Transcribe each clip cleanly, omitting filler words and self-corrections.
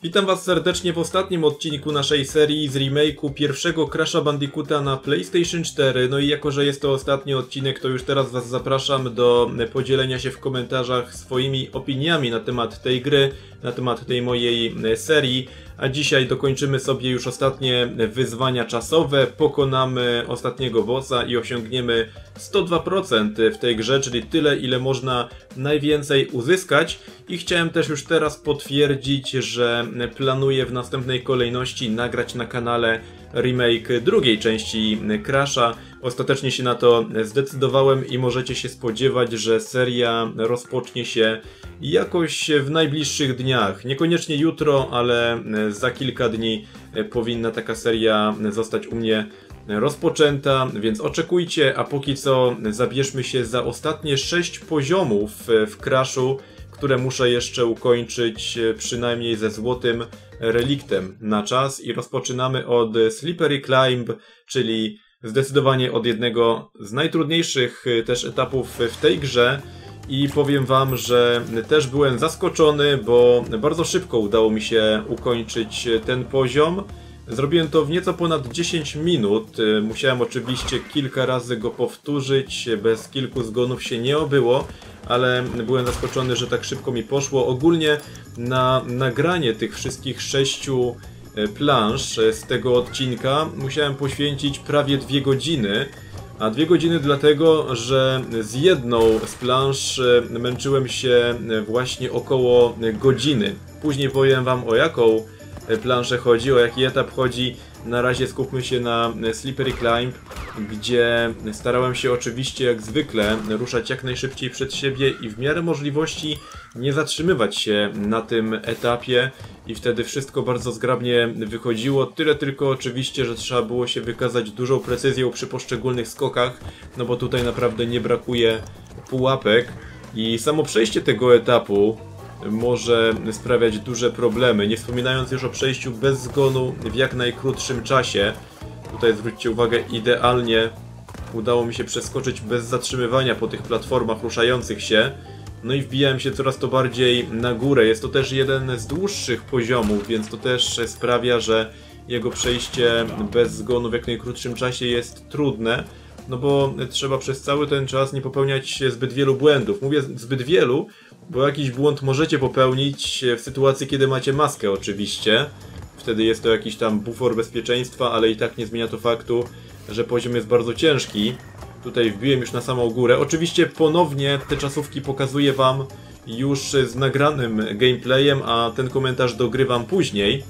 Witam was serdecznie w ostatnim odcinku naszej serii z remake'u pierwszego Crasha Bandicoota na PlayStation 4. No i jako, że jest to ostatni odcinek, to już teraz was zapraszam do podzielenia się w komentarzach swoimi opiniami na temat tej gry, na temat tej mojej serii. A dzisiaj dokończymy sobie już ostatnie wyzwania czasowe, pokonamy ostatniego bossa i osiągniemy 102% w tej grze, czyli tyle, ile można najwięcej uzyskać. I chciałem też już teraz potwierdzić, że planuję w następnej kolejności nagrać na kanale remake drugiej części Crasha. Ostatecznie się na to zdecydowałem i możecie się spodziewać, że seria rozpocznie się jakoś w najbliższych dniach. Niekoniecznie jutro, ale za kilka dni powinna taka seria zostać u mnie rozpoczęta, więc oczekujcie, a póki co zabierzmy się za ostatnie 6 poziomów w Crashu, które muszę jeszcze ukończyć przynajmniej ze złotym reliktem na czas i rozpoczynamy od Slippery Climb, czyli zdecydowanie od jednego z najtrudniejszych też etapów w tej grze. I powiem wam, że też byłem zaskoczony, bo bardzo szybko udało mi się ukończyć ten poziom. Zrobiłem to w nieco ponad 10 minut. Musiałem oczywiście kilka razy go powtórzyć, bez kilku zgonów się nie obyło, ale byłem zaskoczony, że tak szybko mi poszło. Ogólnie na nagranie tych wszystkich 6 planż z tego odcinka musiałem poświęcić prawie 2 godziny. A 2 godziny dlatego, że z jedną z planż męczyłem się właśnie około godziny. Później powiem wam, o jaką planszę chodzi, o jaki etap chodzi. Na razie skupmy się na Slippery Climb, gdzie starałem się oczywiście jak zwykle ruszać jak najszybciej przed siebie i w miarę możliwości nie zatrzymywać się na tym etapie i wtedy wszystko bardzo zgrabnie wychodziło. Tyle tylko oczywiście, że trzeba było się wykazać dużą precyzją przy poszczególnych skokach, no bo tutaj naprawdę nie brakuje pułapek i samo przejście tego etapu może sprawiać duże problemy, nie wspominając już o przejściu bez zgonu w jak najkrótszym czasie. Tutaj zwróćcie uwagę, idealnie udało mi się przeskoczyć bez zatrzymywania po tych platformach ruszających się. No i wbijałem się coraz to bardziej na górę. Jest to też jeden z dłuższych poziomów, więc to też sprawia, że jego przejście bez zgonu w jak najkrótszym czasie jest trudne. No bo trzeba przez cały ten czas nie popełniać zbyt wielu błędów. Mówię zbyt wielu, bo jakiś błąd możecie popełnić w sytuacji, kiedy macie maskę oczywiście. Wtedy jest to jakiś tam bufor bezpieczeństwa, ale i tak nie zmienia to faktu, że poziom jest bardzo ciężki. Tutaj wbiłem już na samą górę. Oczywiście ponownie te czasówki pokazuję wam już z nagranym gameplayem, a ten komentarz dogrywam później.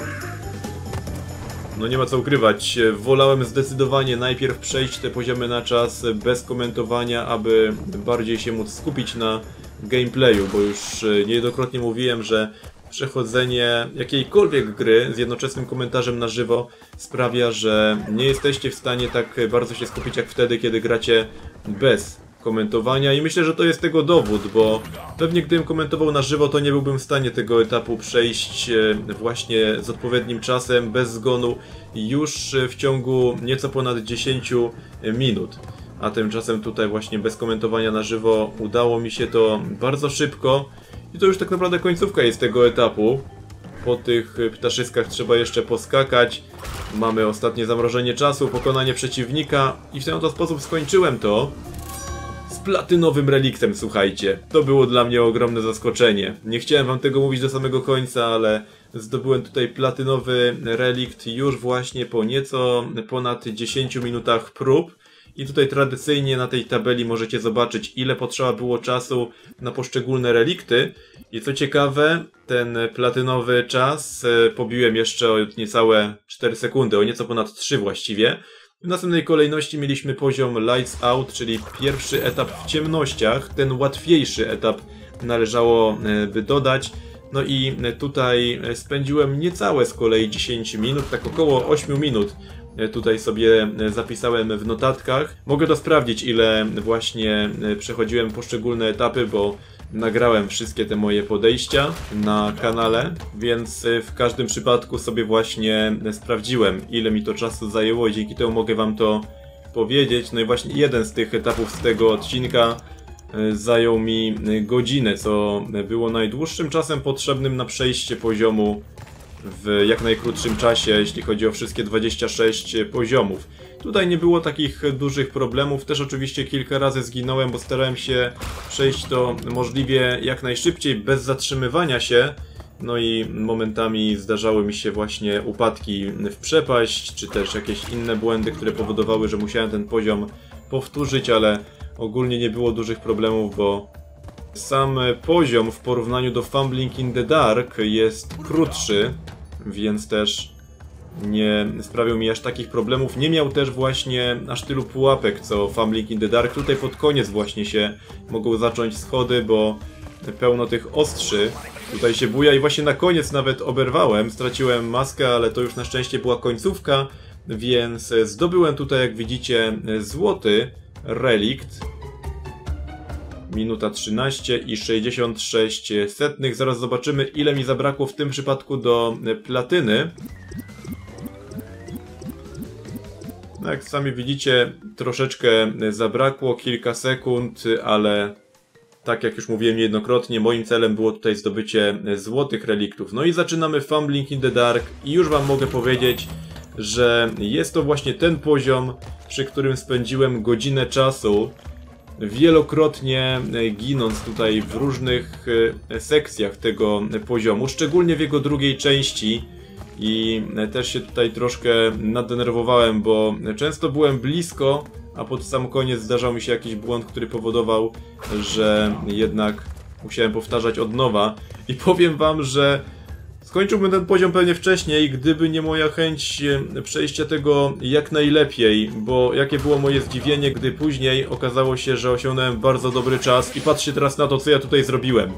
No nie ma co ukrywać, wolałem zdecydowanie najpierw przejść te poziomy na czas bez komentowania, aby bardziej się móc skupić na gameplayu, bo już niejednokrotnie mówiłem, że przechodzenie jakiejkolwiek gry z jednoczesnym komentarzem na żywo sprawia, że nie jesteście w stanie tak bardzo się skupić jak wtedy, kiedy gracie bez komentowania i myślę, że to jest tego dowód, bo pewnie gdybym komentował na żywo, to nie byłbym w stanie tego etapu przejść właśnie z odpowiednim czasem, bez zgonu już w ciągu nieco ponad 10 minut. A tymczasem tutaj właśnie bez komentowania na żywo udało mi się to bardzo szybko i to już tak naprawdę końcówka jest tego etapu. Po tych ptaszyskach trzeba jeszcze poskakać. Mamy ostatnie zamrożenie czasu, pokonanie przeciwnika i w ten oto sposób skończyłem to z platynowym reliktem, słuchajcie. To było dla mnie ogromne zaskoczenie. Nie chciałem wam tego mówić do samego końca, ale zdobyłem tutaj platynowy relikt już właśnie po nieco ponad 10 minutach prób. I tutaj tradycyjnie na tej tabeli możecie zobaczyć, ile potrzeba było czasu na poszczególne relikty. I co ciekawe, ten platynowy czas pobiłem jeszcze o niecałe 4 sekundy, o nieco ponad 3 właściwie. W następnej kolejności mieliśmy poziom Lights Out, czyli pierwszy etap w ciemnościach. Ten łatwiejszy etap należało by dodać. No i tutaj spędziłem niecałe z kolei 10 minut, tak około 8 minut. Tutaj sobie zapisałem w notatkach. Mogę to sprawdzić, ile właśnie przechodziłem poszczególne etapy, bo nagrałem wszystkie te moje podejścia na kanale, więc w każdym przypadku sobie właśnie sprawdziłem, ile mi to czasu zajęło i dzięki temu mogę wam to powiedzieć. No i właśnie jeden z tych etapów z tego odcinka zajął mi godzinę, co było najdłuższym czasem potrzebnym na przejście poziomu w jak najkrótszym czasie, jeśli chodzi o wszystkie 26 poziomów. Tutaj nie było takich dużych problemów, też oczywiście kilka razy zginąłem, bo starałem się przejść to możliwie jak najszybciej, bez zatrzymywania się. No i momentami zdarzały mi się właśnie upadki w przepaść, czy też jakieś inne błędy, które powodowały, że musiałem ten poziom powtórzyć, ale ogólnie nie było dużych problemów, bo sam poziom w porównaniu do Fumbling in the Dark jest krótszy, więc też nie sprawił mi aż takich problemów. Nie miał też właśnie aż tylu pułapek co Fumbling in the Dark. Tutaj pod koniec właśnie się mogą zacząć schody, bo pełno tych ostrzy tutaj się buja i właśnie na koniec nawet oberwałem. Straciłem maskę, ale to już na szczęście była końcówka, więc zdobyłem tutaj, jak widzicie, złoty relikt. Minuta 13 i 66 setnych. Zaraz zobaczymy, ile mi zabrakło w tym przypadku do platyny. Jak sami widzicie, troszeczkę zabrakło, kilka sekund, ale tak jak już mówiłem niejednokrotnie, moim celem było tutaj zdobycie złotych reliktów. No i zaczynamy Fumbling in the Dark i już wam mogę powiedzieć, że jest to właśnie ten poziom, przy którym spędziłem godzinę czasu, wielokrotnie ginąc tutaj w różnych sekcjach tego poziomu, szczególnie w jego drugiej części. I też się tutaj troszkę nadenerwowałem, bo często byłem blisko, a pod sam koniec zdarzał mi się jakiś błąd, który powodował, że jednak musiałem powtarzać od nowa. I powiem wam, że skończyłbym ten poziom pewnie wcześniej, gdyby nie moja chęć przejścia tego jak najlepiej, bo jakie było moje zdziwienie, gdy później okazało się, że osiągnąłem bardzo dobry czas i patrzcie teraz na to, co ja tutaj zrobiłem.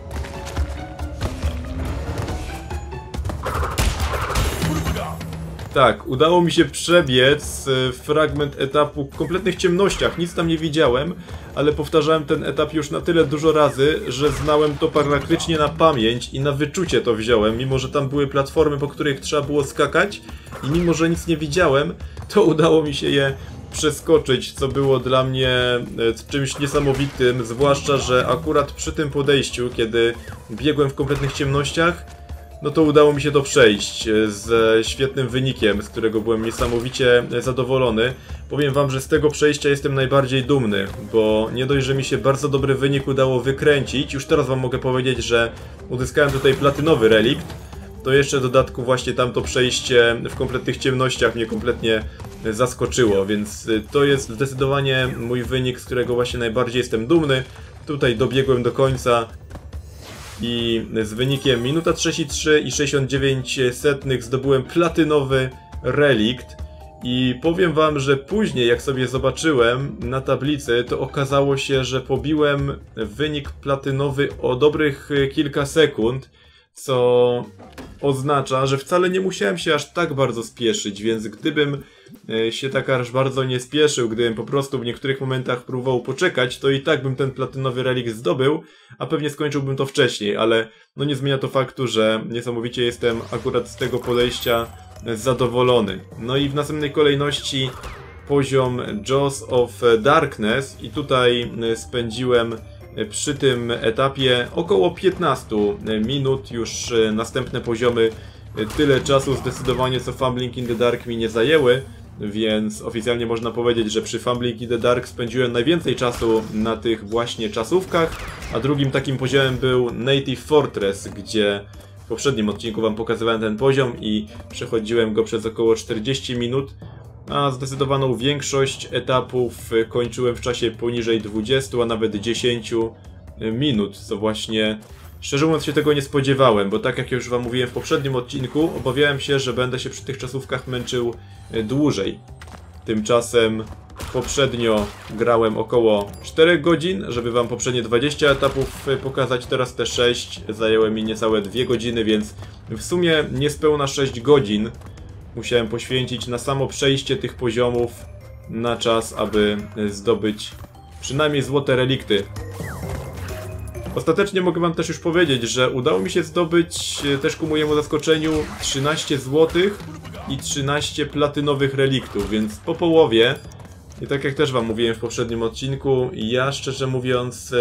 Tak, udało mi się przebiec fragment etapu w kompletnych ciemnościach, nic tam nie widziałem, ale powtarzałem ten etap już na tyle dużo razy, że znałem to praktycznie na pamięć i na wyczucie to wziąłem, mimo że tam były platformy, po których trzeba było skakać i mimo że nic nie widziałem, to udało mi się je przeskoczyć, co było dla mnie czymś niesamowitym, zwłaszcza, że akurat przy tym podejściu, kiedy biegłem w kompletnych ciemnościach, no to udało mi się to przejść z świetnym wynikiem, z którego byłem niesamowicie zadowolony. Powiem wam, że z tego przejścia jestem najbardziej dumny, bo nie dość, że mi się bardzo dobry wynik udało wykręcić, już teraz wam mogę powiedzieć, że uzyskałem tutaj platynowy relikt, to jeszcze w dodatku właśnie tamto przejście w kompletnych ciemnościach mnie kompletnie zaskoczyło, więc to jest zdecydowanie mój wynik, z którego właśnie najbardziej jestem dumny. Tutaj dobiegłem do końca. I z wynikiem minuta 33 i 69 setnych zdobyłem platynowy relikt. I powiem wam, że później jak sobie zobaczyłem na tablicy, to okazało się, że pobiłem wynik platynowy o dobrych kilka sekund, co oznacza, że wcale nie musiałem się aż tak bardzo spieszyć, więc gdybym się tak aż bardzo nie spieszył, gdybym po prostu w niektórych momentach próbował poczekać, to i tak bym ten platynowy relikt zdobył, a pewnie skończyłbym to wcześniej, ale no nie zmienia to faktu, że niesamowicie jestem akurat z tego podejścia zadowolony. No i w następnej kolejności poziom Jaws of Darkness i tutaj spędziłem przy tym etapie około 15 minut, już następne poziomy tyle czasu zdecydowanie co Fumbling in the Dark mi nie zajęły, więc oficjalnie można powiedzieć, że przy Fumbling in the Dark spędziłem najwięcej czasu na tych właśnie czasówkach, a drugim takim poziomem był Native Fortress, gdzie w poprzednim odcinku wam pokazywałem ten poziom i przechodziłem go przez około 40 minut. A zdecydowaną większość etapów kończyłem w czasie poniżej 20, a nawet 10 minut, co właśnie, szczerze mówiąc, się tego nie spodziewałem, bo tak jak już wam mówiłem w poprzednim odcinku, obawiałem się, że będę się przy tych czasówkach męczył dłużej. Tymczasem poprzednio grałem około 4 godzin, żeby wam poprzednie 20 etapów pokazać, teraz te 6 zajęły mi niecałe 2 godziny, więc w sumie niespełna 6 godzin musiałem poświęcić na samo przejście tych poziomów na czas, aby zdobyć przynajmniej złote relikty. Ostatecznie mogę wam też już powiedzieć, że udało mi się zdobyć też ku mojemu zaskoczeniu 13 złotych i 13 platynowych reliktów, więc po połowie. I tak jak też wam mówiłem w poprzednim odcinku, ja szczerze mówiąc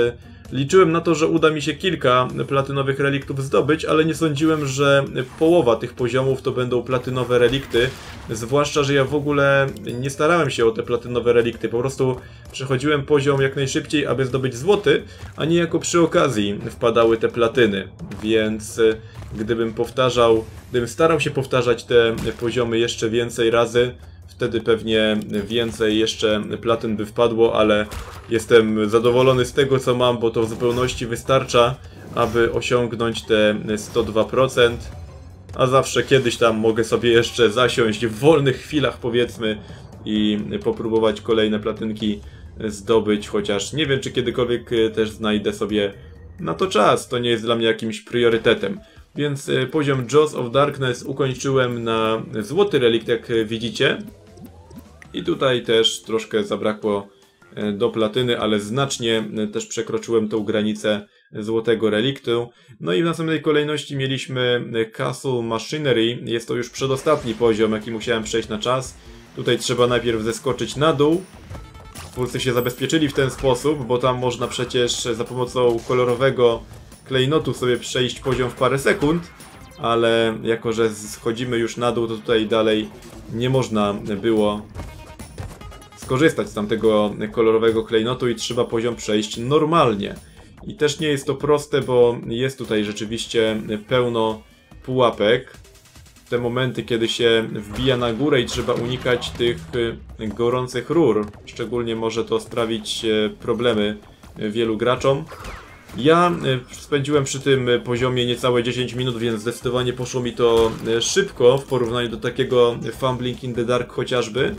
Liczyłem na to, że uda mi się kilka platynowych reliktów zdobyć, ale nie sądziłem, że połowa tych poziomów to będą platynowe relikty. Zwłaszcza, że ja w ogóle nie starałem się o te platynowe relikty. Po prostu przechodziłem poziom jak najszybciej, aby zdobyć złoty, a nie jako przy okazji wpadały te platyny. Więc gdybym starał się powtarzać te poziomy jeszcze więcej razy, wtedy pewnie więcej jeszcze platyn by wpadło, ale jestem zadowolony z tego, co mam, bo to w zupełności wystarcza, aby osiągnąć te 102%. A zawsze kiedyś tam mogę sobie jeszcze zasiąść w wolnych chwilach, powiedzmy, i popróbować kolejne platynki zdobyć, chociaż nie wiem, czy kiedykolwiek też znajdę sobie na to czas. To nie jest dla mnie jakimś priorytetem. Więc poziom Jaws of Darkness ukończyłem na złoty relikt, jak widzicie. I tutaj też troszkę zabrakło do platyny, ale znacznie też przekroczyłem tą granicę złotego reliktu. No i w następnej kolejności mieliśmy Castle Machinery. Jest to już przedostatni poziom, jaki musiałem przejść na czas. Tutaj trzeba najpierw zeskoczyć na dół. Twórcy się zabezpieczyli w ten sposób, bo tam można przecież za pomocą kolorowego klejnotu sobie przejść poziom w parę sekund, ale jako że schodzimy już na dół, to tutaj dalej nie można było skorzystać z tamtego kolorowego klejnotu i trzeba poziom przejść normalnie. I też nie jest to proste, bo jest tutaj rzeczywiście pełno pułapek. Te momenty, kiedy się wbija na górę i trzeba unikać tych gorących rur. Szczególnie może to sprawić problemy wielu graczom. Ja spędziłem przy tym poziomie niecałe 10 minut, więc zdecydowanie poszło mi to szybko w porównaniu do takiego Fumbling in the Dark chociażby.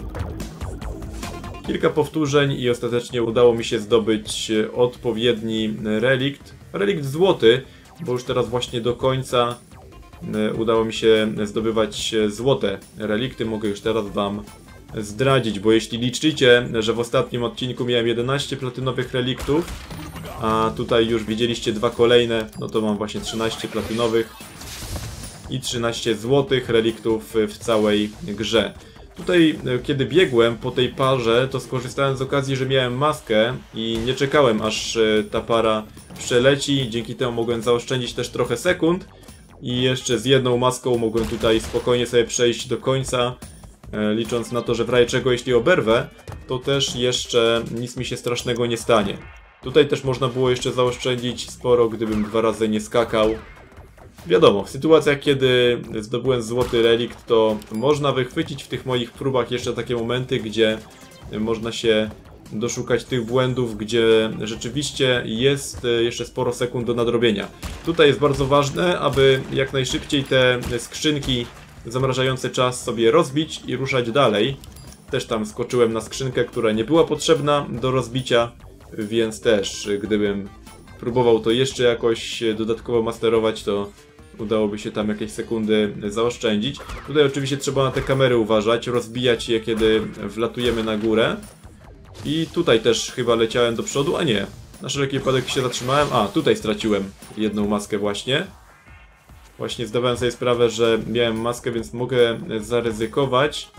Kilka powtórzeń i ostatecznie udało mi się zdobyć odpowiedni relikt. Relikt złoty, bo już teraz właśnie do końca udało mi się zdobywać złote relikty. Mogę już teraz wam zdradzić, bo jeśli liczycie, że w ostatnim odcinku miałem 11 platynowych reliktów, a tutaj już widzieliście dwa kolejne, no to mam właśnie 13 platynowych i 13 złotych reliktów w całej grze. Tutaj, kiedy biegłem po tej parze, to skorzystałem z okazji, że miałem maskę i nie czekałem, aż ta para przeleci. Dzięki temu mogłem zaoszczędzić też trochę sekund. I jeszcze z jedną maską mogłem tutaj spokojnie sobie przejść do końca, licząc na to, że w razie czego, jeśli oberwę, to też jeszcze nic mi się strasznego nie stanie. Tutaj też można było jeszcze zaoszczędzić sporo, gdybym dwa razy nie skakał. Wiadomo, w sytuacjach, kiedy zdobyłem złoty relikt, to można wychwycić w tych moich próbach jeszcze takie momenty, gdzie można się doszukać tych błędów, gdzie rzeczywiście jest jeszcze sporo sekund do nadrobienia. Tutaj jest bardzo ważne, aby jak najszybciej te skrzynki zamrażające czas sobie rozbić i ruszać dalej. Też tam skoczyłem na skrzynkę, która nie była potrzebna do rozbicia, więc też gdybym próbował to jeszcze jakoś dodatkowo masterować, to udałoby się tam jakieś sekundy zaoszczędzić. Tutaj oczywiście trzeba na te kamery uważać, rozbijać je, kiedy wlatujemy na górę. I tutaj też chyba leciałem do przodu, a nie. Na wszelki wypadek się zatrzymałem. A, tutaj straciłem jedną maskę właśnie. Właśnie zdawałem sobie sprawę, że miałem maskę, więc mogę zaryzykować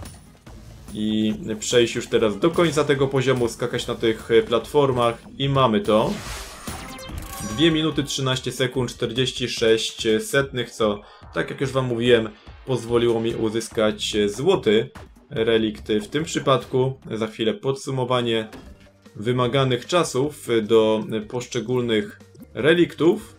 i przejść już teraz do końca tego poziomu, skakać na tych platformach i mamy to. 2 minuty 13 sekund 46 setnych, co, tak jak już wam mówiłem, pozwoliło mi uzyskać złoty relikt. W tym przypadku za chwilę podsumowanie wymaganych czasów do poszczególnych reliktów.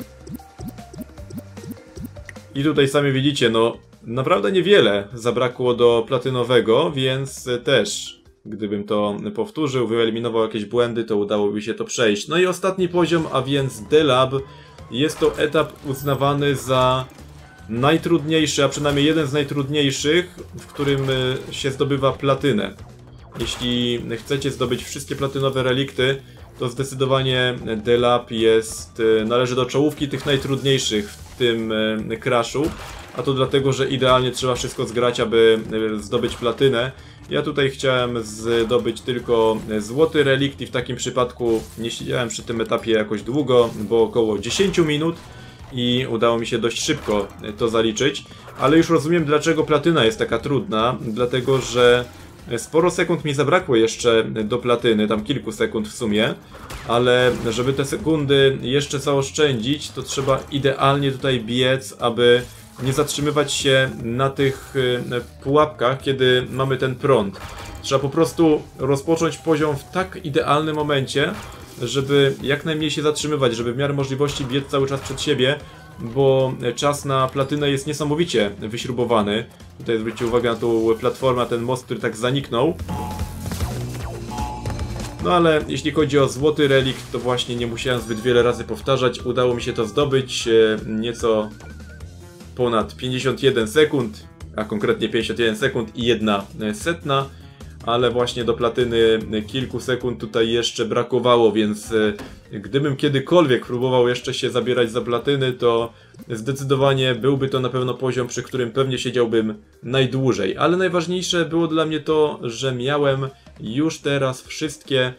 I tutaj sami widzicie, no naprawdę niewiele zabrakło do platynowego, więc też gdybym to powtórzył, wyeliminował jakieś błędy, to udałoby się to przejść. No i ostatni poziom, a więc The Lab. Jest to etap uznawany za najtrudniejszy, a przynajmniej jeden z najtrudniejszych, w którym się zdobywa platynę. Jeśli chcecie zdobyć wszystkie platynowe relikty, to zdecydowanie The Lab należy do czołówki tych najtrudniejszych w tym crashu. A to dlatego, że idealnie trzeba wszystko zgrać, aby zdobyć platynę. Ja tutaj chciałem zdobyć tylko złoty relikt i w takim przypadku nie siedziałem przy tym etapie jakoś długo, bo około 10 minut i udało mi się dość szybko to zaliczyć. Ale już rozumiem, dlaczego platyna jest taka trudna, dlatego że Sporo sekund mi zabrakło jeszcze do platyny, tam kilku sekund w sumie, ale żeby te sekundy jeszcze zaoszczędzić, to trzeba idealnie tutaj biec, aby nie zatrzymywać się na tych pułapkach, kiedy mamy ten prąd. Trzeba po prostu rozpocząć poziom w tak idealnym momencie, żeby jak najmniej się zatrzymywać, żeby w miarę możliwości biec cały czas przed siebie, bo czas na platynę jest niesamowicie wyśrubowany. Tutaj zwróćcie uwagę na tą platformę, ten most, który tak zaniknął. No ale jeśli chodzi o złoty relikt, to właśnie nie musiałem zbyt wiele razy powtarzać. Udało mi się to zdobyć nieco ponad 51 sekund, a konkretnie 51 sekund i 1/100. Ale właśnie do platyny kilku sekund tutaj jeszcze brakowało, więc gdybym kiedykolwiek próbował jeszcze się zabierać za platyny, to zdecydowanie byłby to na pewno poziom, przy którym pewnie siedziałbym najdłużej. Ale najważniejsze było dla mnie to, że miałem już teraz wszystkie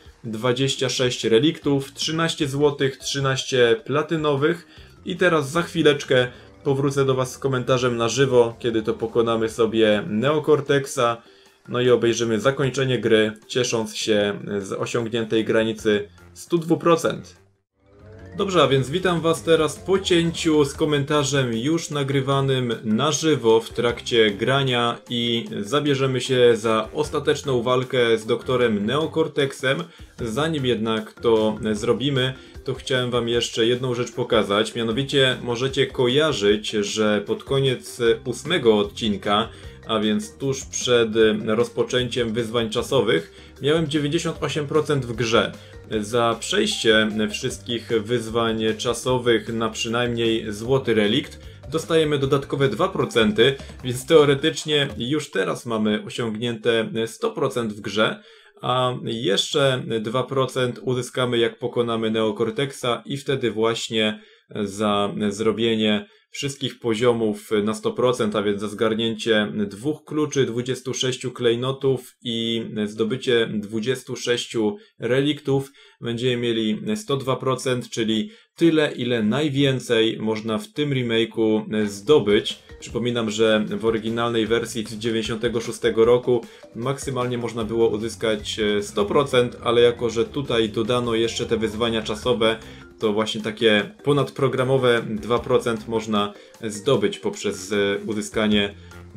26 reliktów, 13 złotych, 13 platynowych i teraz za chwileczkę powrócę do Was z komentarzem na żywo, kiedy to pokonamy sobie Neocortexa. No i obejrzymy zakończenie gry, ciesząc się z osiągniętej granicy 102%. Dobrze, a więc witam Was teraz po cięciu z komentarzem już nagrywanym na żywo w trakcie grania i zabierzemy się za ostateczną walkę z doktorem Neocortexem. Zanim jednak to zrobimy, to chciałem Wam jeszcze jedną rzecz pokazać. Mianowicie możecie kojarzyć, że pod koniec 8 odcinka, a więc tuż przed rozpoczęciem wyzwań czasowych, miałem 98% w grze. Za przejście wszystkich wyzwań czasowych na przynajmniej złoty relikt dostajemy dodatkowe 2%, więc teoretycznie już teraz mamy osiągnięte 100% w grze, a jeszcze 2% uzyskamy, jak pokonamy Neocortexa i wtedy właśnie za zrobienie wszystkich poziomów na 100%, a więc za zgarnięcie 2 kluczy, 26 klejnotów i zdobycie 26 reliktów będziemy mieli 102%, czyli tyle, ile najwięcej można w tym remake'u zdobyć. Przypominam, że w oryginalnej wersji z 96 roku maksymalnie można było uzyskać 100%, ale jako że tutaj dodano jeszcze te wyzwania czasowe, to właśnie takie ponadprogramowe 2% można zdobyć poprzez uzyskanie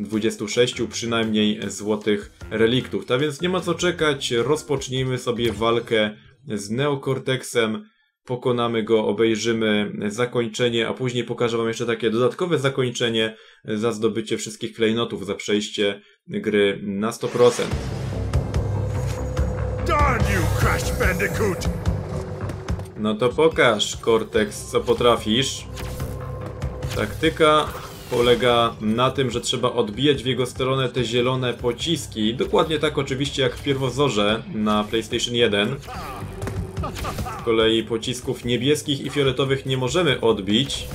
26 przynajmniej złotych reliktów. Tak więc nie ma co czekać, rozpocznijmy sobie walkę z Neocortexem, pokonamy go, obejrzymy zakończenie, a później pokażę Wam jeszcze takie dodatkowe zakończenie za zdobycie wszystkich klejnotów, za przejście gry na 100%. Darn you, Crash Bandicoot! No to pokaż, Cortex, co potrafisz. Taktyka polega na tym, że trzeba odbijać w jego stronę te zielone pociski. Dokładnie tak oczywiście jak w pierwowzorze na PlayStation 1. Z kolei pocisków niebieskich i fioletowych nie możemy odbić.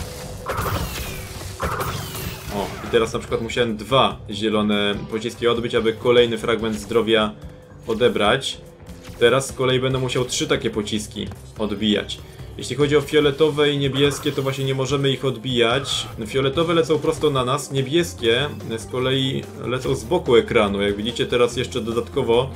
O, i teraz na przykład musiałem 2 zielone pociski odbić, aby kolejny fragment zdrowia odebrać. Teraz z kolei będę musiał 3 takie pociski odbijać. Jeśli chodzi o fioletowe i niebieskie, to właśnie nie możemy ich odbijać. Fioletowe lecą prosto na nas, niebieskie z kolei lecą z boku ekranu. Jak widzicie, teraz jeszcze dodatkowo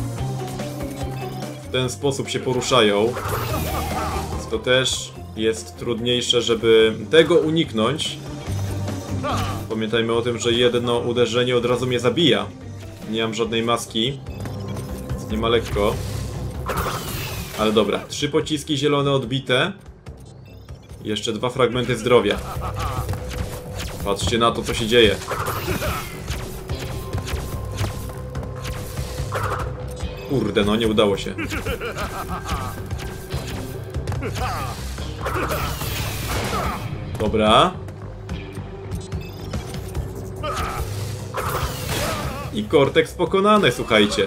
w ten sposób się poruszają. Więc to też jest trudniejsze, żeby tego uniknąć. Pamiętajmy o tym, że jedno uderzenie od razu mnie zabija. Nie mam żadnej maski, więc nie ma lekko. Ale dobra, 3 pociski zielone odbite. Jeszcze 2 fragmenty zdrowia. Patrzcie na to, co się dzieje. Kurde, no nie udało się. Dobra. I Cortex pokonany, słuchajcie.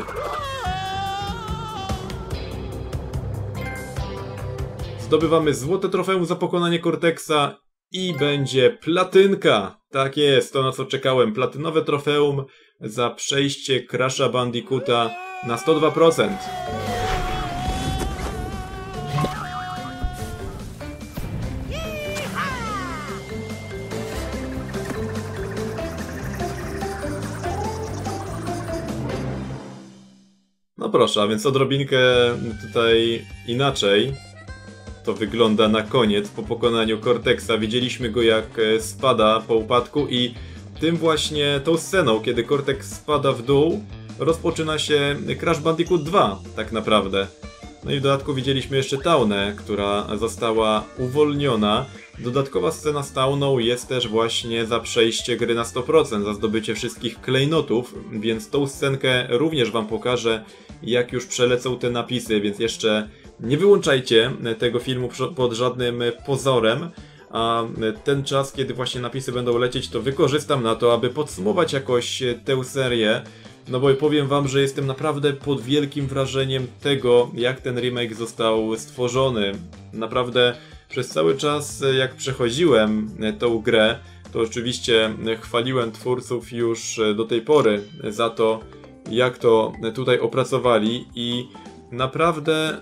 Zdobywamy złote trofeum za pokonanie Cortexa i będzie platynka. Tak jest, to na co czekałem. Platynowe trofeum za przejście Crasha Bandicoota na 102%. No proszę, a więc odrobinkę tutaj inaczej to wygląda na koniec, po pokonaniu Cortexa. Widzieliśmy go jak spada po upadku i tą sceną, kiedy Cortex spada w dół, rozpoczyna się Crash Bandicoot 2, tak naprawdę. No i w dodatku widzieliśmy jeszcze Taunę, która została uwolniona. Dodatkowa scena z Tauną jest też właśnie za przejście gry na 100%, za zdobycie wszystkich klejnotów, więc tą scenkę również wam pokażę, jak już przelecą te napisy, więc jeszcze nie wyłączajcie tego filmu pod żadnym pozorem, a ten czas, kiedy właśnie napisy będą lecieć, to wykorzystam na to, aby podsumować jakoś tę serię. No bo powiem wam, że jestem naprawdę pod wielkim wrażeniem tego, jak ten remake został stworzony. Naprawdę przez cały czas, jak przechodziłem tą grę, to oczywiście chwaliłem twórców już do tej pory za to, jak to tutaj opracowali i naprawdę,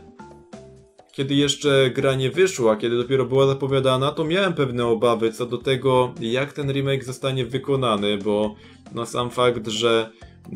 kiedy jeszcze gra nie wyszła, kiedy dopiero była zapowiadana, to miałem pewne obawy co do tego, jak ten remake zostanie wykonany, bo no sam fakt, że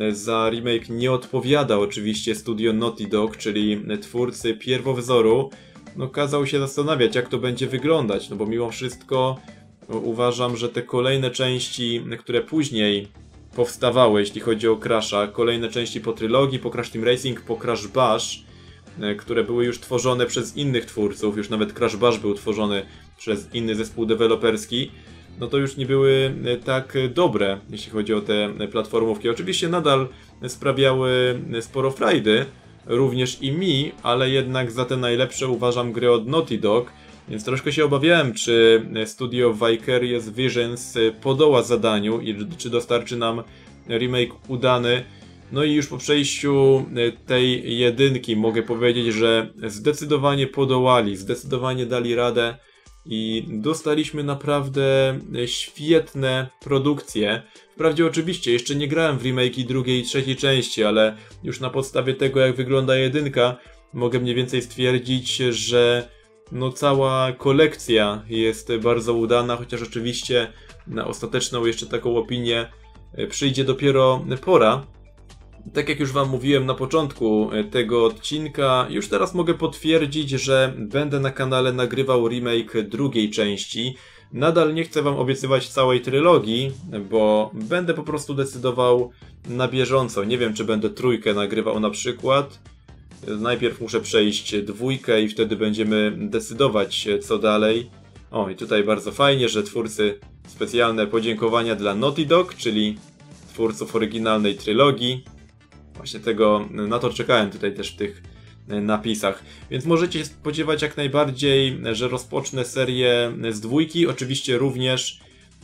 za remake nie odpowiada oczywiście studio Naughty Dog, czyli twórcy pierwowzoru, no kazał się zastanawiać, jak to będzie wyglądać, no bo mimo wszystko uważam, że te kolejne części, które później powstawały, jeśli chodzi o Crasha, kolejne części po trylogii, po Crash Team Racing, po Crash Bash, które były już tworzone przez innych twórców, już nawet Crash Bash był tworzony przez inny zespół deweloperski, no to już nie były tak dobre, jeśli chodzi o te platformówki. Oczywiście nadal sprawiały sporo frajdy, również i mi, ale jednak za te najlepsze uważam gry od Naughty Dog, więc troszkę się obawiałem, czy studio Vicarious Visions podoła zadaniu i czy dostarczy nam remake udany. No i już po przejściu tej jedynki mogę powiedzieć, że zdecydowanie podołali, zdecydowanie dali radę i dostaliśmy naprawdę świetne produkcje. Wprawdzie oczywiście jeszcze nie grałem w remake drugiej i trzeciej części, ale już na podstawie tego, jak wygląda jedynka, mogę mniej więcej stwierdzić, że no cała kolekcja jest bardzo udana, chociaż oczywiście na ostateczną jeszcze taką opinię przyjdzie dopiero pora. Tak jak już wam mówiłem na początku tego odcinka, już teraz mogę potwierdzić, że będę na kanale nagrywał remake drugiej części. Nadal nie chcę wam obiecywać całej trylogii, bo będę po prostu decydował na bieżąco. Nie wiem, czy będę trójkę nagrywał na przykład. Najpierw muszę przejść dwójkę i wtedy będziemy decydować, co dalej. O, i tutaj bardzo fajnie, że twórcy, specjalne podziękowania dla Naughty Dog, czyli twórców oryginalnej trylogii. Właśnie tego, na to czekałem tutaj też w tych napisach. Więc możecie się spodziewać jak najbardziej, że rozpocznę serię z dwójki. Oczywiście również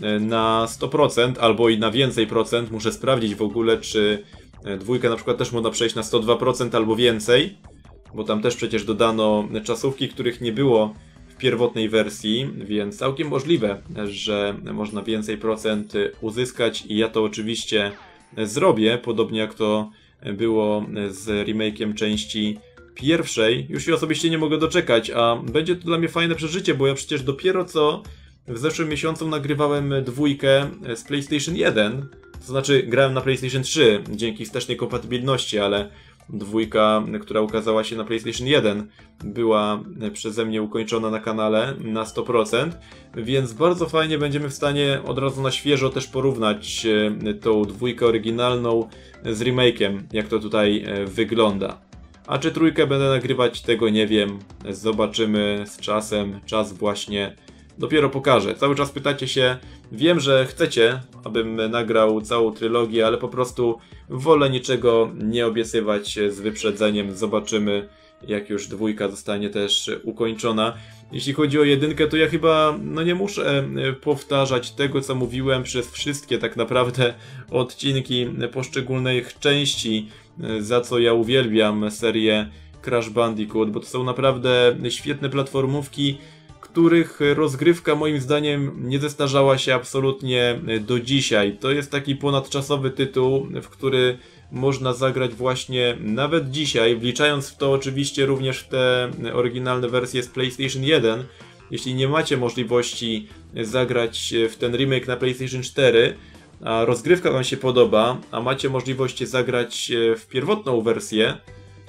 na 100% albo i na więcej procent. Muszę sprawdzić w ogóle, czy dwójkę na przykład też można przejść na 102% albo więcej. Bo tam też przecież dodano czasówki, których nie było w pierwotnej wersji. Więc całkiem możliwe, że można więcej procent uzyskać. I ja to oczywiście zrobię, podobnie jak to było z remake'iem części pierwszej. Już się osobiście nie mogę doczekać, a będzie to dla mnie fajne przeżycie, bo ja przecież dopiero co w zeszłym miesiącu nagrywałem dwójkę z PlayStation 1. To znaczy grałem na PlayStation 3 dzięki wstecznej kompatybilności, ale dwójka, która ukazała się na PlayStation 1, była przeze mnie ukończona na kanale na 100%, więc bardzo fajnie będziemy w stanie od razu na świeżo też porównać tą dwójkę oryginalną z remake'iem, jak to tutaj wygląda. A czy trójkę będę nagrywać, tego nie wiem, zobaczymy z czasem, czas właśnie dopiero pokaże. Cały czas pytacie się, wiem, że chcecie, abym nagrał całą trylogię, ale po prostu wolę niczego nie obiecywać z wyprzedzeniem. Zobaczymy, jak już dwójka zostanie też ukończona. Jeśli chodzi o jedynkę, to ja chyba nie muszę powtarzać tego, co mówiłem przez wszystkie tak naprawdę odcinki poszczególnych części, za co ja uwielbiam serię Crash Bandicoot, bo to są naprawdę świetne platformówki, których rozgrywka moim zdaniem nie zestarzała się absolutnie do dzisiaj. To jest taki ponadczasowy tytuł, w który można zagrać właśnie nawet dzisiaj, wliczając w to oczywiście również w te oryginalne wersje z PlayStation 1. Jeśli nie macie możliwości zagrać w ten remake na PlayStation 4, a rozgrywka wam się podoba, a macie możliwość zagrać w pierwotną wersję,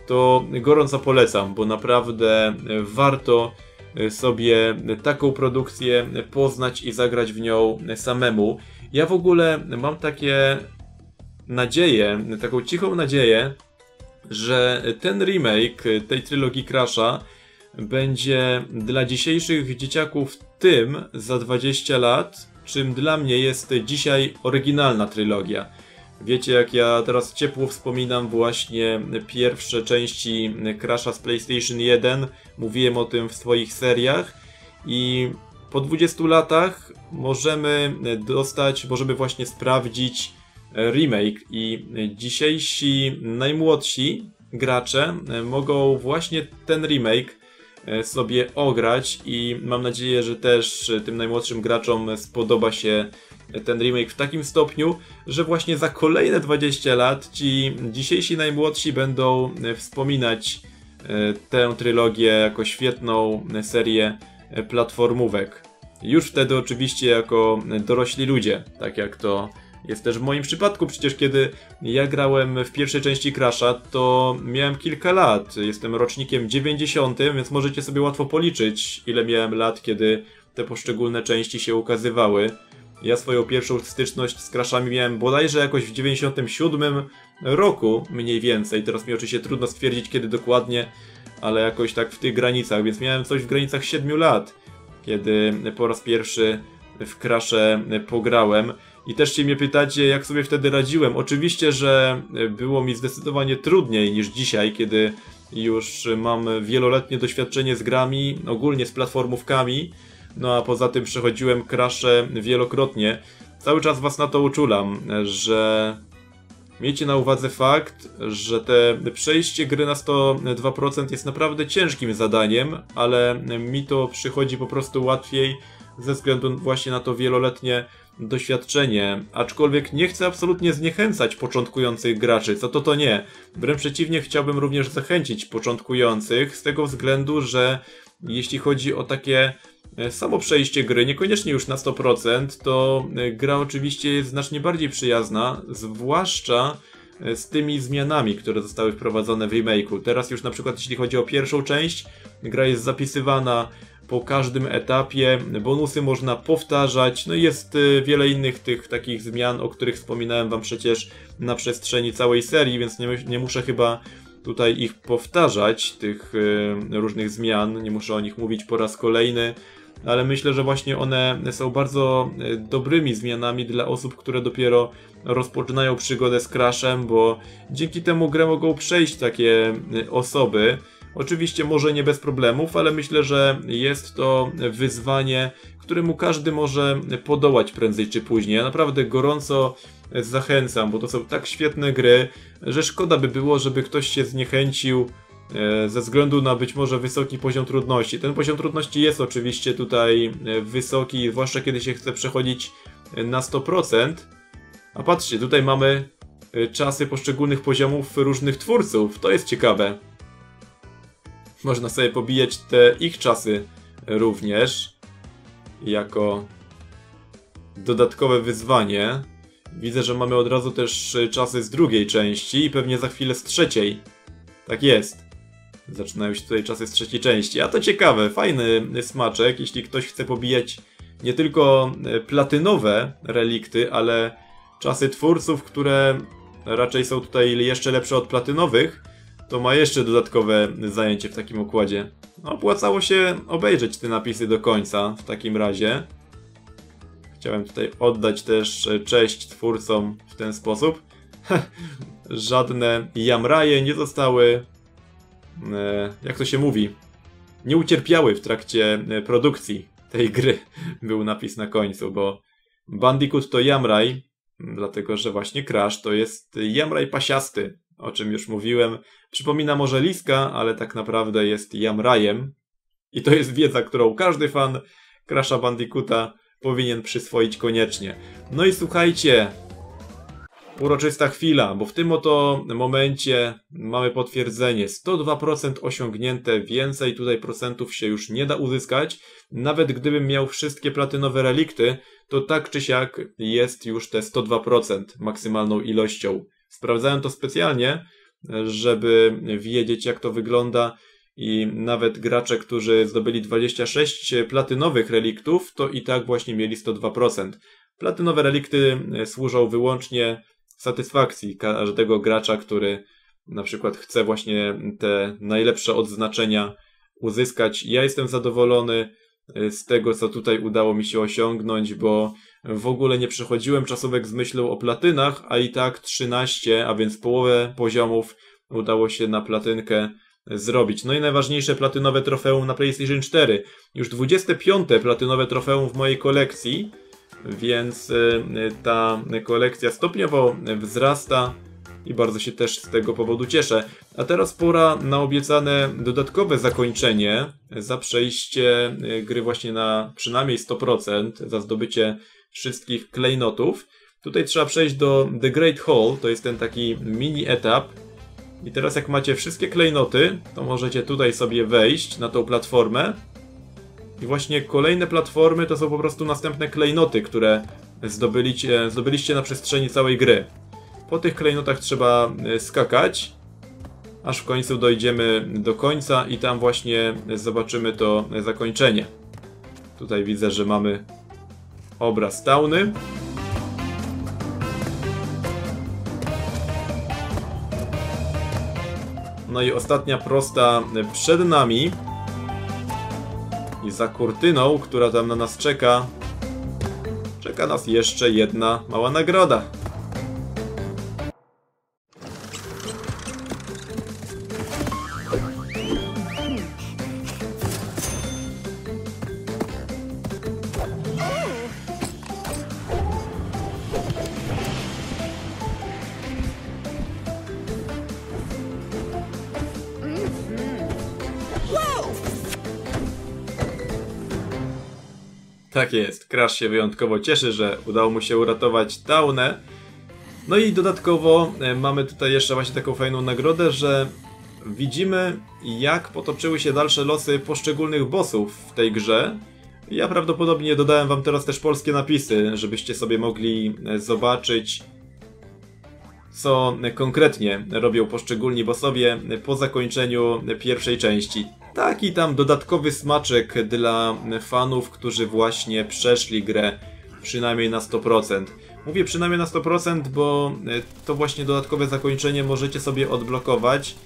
to gorąco polecam, bo naprawdę warto sobie taką produkcję poznać i zagrać w nią samemu. Ja w ogóle mam takie nadzieję, taką cichą nadzieję, że ten remake tej trylogii Crasha będzie dla dzisiejszych dzieciaków tym za 20 lat, czym dla mnie jest dzisiaj oryginalna trylogia. Wiecie, jak ja teraz ciepło wspominam właśnie pierwsze części Crasha z PlayStation 1, mówiłem o tym w swoich seriach i po 20 latach możemy właśnie sprawdzić remake i dzisiejsi najmłodsi gracze mogą właśnie ten remake sobie ograć i mam nadzieję, że też tym najmłodszym graczom spodoba się ten remake w takim stopniu, że właśnie za kolejne 20 lat ci dzisiejsi najmłodsi będą wspominać tę trylogię jako świetną serię platformówek. Już wtedy oczywiście jako dorośli ludzie, tak jak to jest też w moim przypadku. Przecież kiedy ja grałem w pierwszej części Crasha, to miałem kilka lat. Jestem rocznikiem 90, więc możecie sobie łatwo policzyć, ile miałem lat, kiedy te poszczególne części się ukazywały. Ja swoją pierwszą styczność z Crashami miałem bodajże jakoś w 97 roku mniej więcej. Teraz mi oczywiście trudno stwierdzić kiedy dokładnie, ale jakoś tak w tych granicach, więc miałem coś w granicach 7 lat, kiedy po raz pierwszy w Crashe pograłem. I też się mnie pytacie, jak sobie wtedy radziłem. Oczywiście, że było mi zdecydowanie trudniej niż dzisiaj, kiedy już mam wieloletnie doświadczenie z grami, ogólnie z platformówkami. No a poza tym przechodziłem Crashe wielokrotnie. Cały czas was na to uczulam, że miejcie na uwadze fakt, że te przejście gry na 102% jest naprawdę ciężkim zadaniem, ale mi to przychodzi po prostu łatwiej ze względu właśnie na to wieloletnie doświadczenie, aczkolwiek nie chcę absolutnie zniechęcać początkujących graczy, co to nie. Wręcz przeciwnie, chciałbym również zachęcić początkujących z tego względu, że jeśli chodzi o takie samo przejście gry, niekoniecznie już na 100%, to gra oczywiście jest znacznie bardziej przyjazna, zwłaszcza z tymi zmianami, które zostały wprowadzone w remake'u. Teraz już na przykład jeśli chodzi o pierwszą część, gra jest zapisywana po każdym etapie, bonusy można powtarzać, no i jest wiele innych tych takich zmian, o których wspominałem wam przecież na przestrzeni całej serii, więc nie muszę chyba tutaj ich powtarzać, tych różnych zmian, nie muszę o nich mówić po raz kolejny, ale myślę, że właśnie one są bardzo dobrymi zmianami dla osób, które dopiero rozpoczynają przygodę z Crashem, bo dzięki temu grę mogą przejść takie osoby. Oczywiście może nie bez problemów, ale myślę, że jest to wyzwanie, któremu każdy może podołać prędzej czy później. Ja naprawdę gorąco zachęcam, bo to są tak świetne gry, że szkoda by było, żeby ktoś się zniechęcił ze względu na być może wysoki poziom trudności. Ten poziom trudności jest oczywiście tutaj wysoki, zwłaszcza kiedy się chce przechodzić na 100%. A patrzcie, tutaj mamy czasy poszczególnych poziomów różnych twórców. To jest ciekawe. Można sobie pobijać te ich czasy również jako dodatkowe wyzwanie. Widzę, że mamy od razu też czasy z drugiej części i pewnie za chwilę z trzeciej. Tak jest. Zaczynają się tutaj czasy z trzeciej części. A to ciekawe, fajny smaczek, jeśli ktoś chce pobijać nie tylko platynowe relikty, ale czasy twórców, które raczej są tutaj jeszcze lepsze od platynowych, to ma jeszcze dodatkowe zajęcie w takim układzie. No, opłacało się obejrzeć te napisy do końca w takim razie. Chciałem tutaj oddać też cześć twórcom w ten sposób. Żadne jamraje nie zostały, jak to się mówi, nie ucierpiały w trakcie produkcji tej gry. Był napis na końcu, bo Bandicoot to jamraj, dlatego że właśnie Crash to jest jamraj pasiasty, o czym już mówiłem. Przypomina może Liska, ale tak naprawdę jest jamrajem. I to jest wiedza, którą każdy fan Crasha Bandicoota powinien przyswoić koniecznie. No i słuchajcie, uroczysta chwila, bo w tym oto momencie mamy potwierdzenie. 102% osiągnięte, więcej tutaj procentów się już nie da uzyskać. Nawet gdybym miał wszystkie platynowe relikty, to tak czy siak jest już te 102% maksymalną ilością. Sprawdzałem to specjalnie, żeby wiedzieć, jak to wygląda. I nawet gracze, którzy zdobyli 26 platynowych reliktów, to i tak właśnie mieli 102%. Platynowe relikty służą wyłącznie satysfakcji każdego gracza, który na przykład chce właśnie te najlepsze odznaczenia uzyskać. Ja jestem zadowolony z tego, co tutaj udało mi się osiągnąć, bo w ogóle nie przechodziłem czasówek z myślą o platynach, a i tak 13, a więc połowę poziomów udało się na platynkę zrobić. No i najważniejsze platynowe trofeum na PlayStation 4. Już 25. platynowe trofeum w mojej kolekcji, więc ta kolekcja stopniowo wzrasta i bardzo się też z tego powodu cieszę. A teraz pora na obiecane dodatkowe zakończenie za przejście gry właśnie na przynajmniej 100%, za zdobycie wszystkich klejnotów. Tutaj trzeba przejść do The Great Hall, to jest ten taki mini etap. I teraz jak macie wszystkie klejnoty, to możecie tutaj sobie wejść na tą platformę. I właśnie kolejne platformy to są po prostu następne klejnoty, które zdobyliście na przestrzeni całej gry. Po tych klejnotach trzeba skakać, aż w końcu dojdziemy do końca i tam właśnie zobaczymy to zakończenie. Tutaj widzę, że mamy obraz Tauny. No i ostatnia prosta przed nami. I za kurtyną, która tam na nas czeka, czeka nas jeszcze jedna mała nagroda. Tak jest, Crash się wyjątkowo cieszy, że udało mu się uratować Taunę. No i dodatkowo mamy tutaj jeszcze właśnie taką fajną nagrodę, że widzimy, jak potoczyły się dalsze losy poszczególnych bossów w tej grze. Ja prawdopodobnie dodałem wam teraz też polskie napisy, żebyście sobie mogli zobaczyć, co konkretnie robią poszczególni bossowie po zakończeniu pierwszej części. Taki tam dodatkowy smaczek dla fanów, którzy właśnie przeszli grę przynajmniej na 100%. Mówię przynajmniej na 100%, bo to właśnie dodatkowe zakończenie możecie sobie odblokować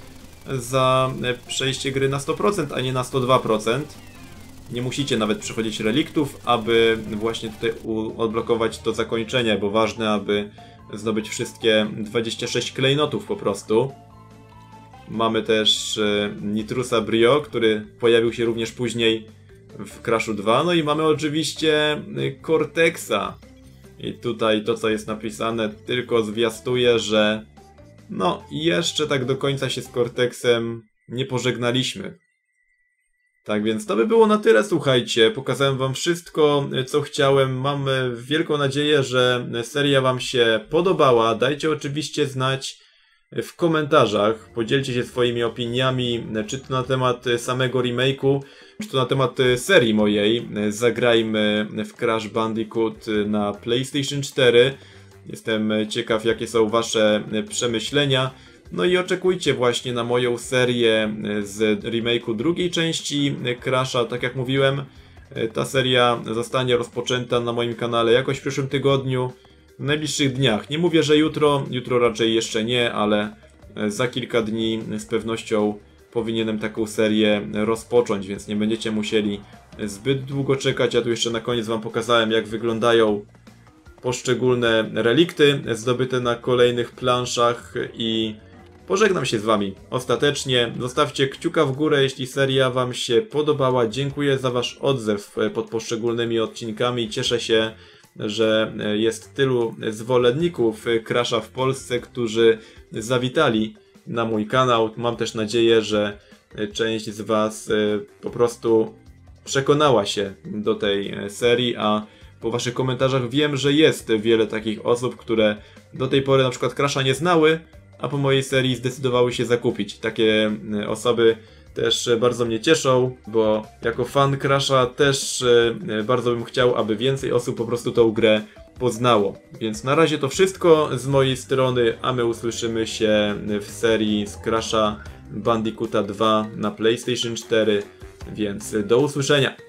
za przejście gry na 100%, a nie na 102%. Nie musicie nawet przechodzić reliktów, aby właśnie tutaj odblokować to zakończenie, bo ważne, aby zdobyć wszystkie 26 klejnotów po prostu. Mamy też Nitrusa Brio, który pojawił się również później w Crashu 2. No i mamy oczywiście Cortexa. I tutaj to, co jest napisane, tylko zwiastuje, że no jeszcze tak do końca się z Cortexem nie pożegnaliśmy. Tak więc to by było na tyle, słuchajcie. Pokazałem wam wszystko, co chciałem. Mam wielką nadzieję, że seria wam się podobała. Dajcie oczywiście znać w komentarzach. Podzielcie się swoimi opiniami, czy to na temat samego remake'u, czy to na temat serii mojej. Zagrajmy w Crash Bandicoot na PlayStation 4. Jestem ciekaw, jakie są wasze przemyślenia. No i oczekujcie właśnie na moją serię z remake'u drugiej części Crasha. Tak jak mówiłem, ta seria zostanie rozpoczęta na moim kanale jakoś w przyszłym tygodniu, w najbliższych dniach. Nie mówię, że jutro raczej jeszcze nie, ale za kilka dni z pewnością powinienem taką serię rozpocząć, więc nie będziecie musieli zbyt długo czekać. Ja tu jeszcze na koniec wam pokazałem, jak wyglądają poszczególne relikty zdobyte na kolejnych planszach i pożegnam się z wami ostatecznie. Zostawcie kciuka w górę, jeśli seria wam się podobała. Dziękuję za wasz odzew pod poszczególnymi odcinkami. Cieszę się, że jest tylu zwolenników Crasha w Polsce, którzy zawitali na mój kanał. Mam też nadzieję, że część z was po prostu przekonała się do tej serii, a po waszych komentarzach wiem, że jest wiele takich osób, które do tej pory na przykład Crasha nie znały, a po mojej serii zdecydowały się zakupić. Takie osoby też bardzo mnie cieszą, bo jako fan Crasha też bardzo bym chciał, aby więcej osób po prostu tą grę poznało. Więc na razie to wszystko z mojej strony, a my usłyszymy się w serii z Crasha Bandicoota 2 na PlayStation 4, więc do usłyszenia.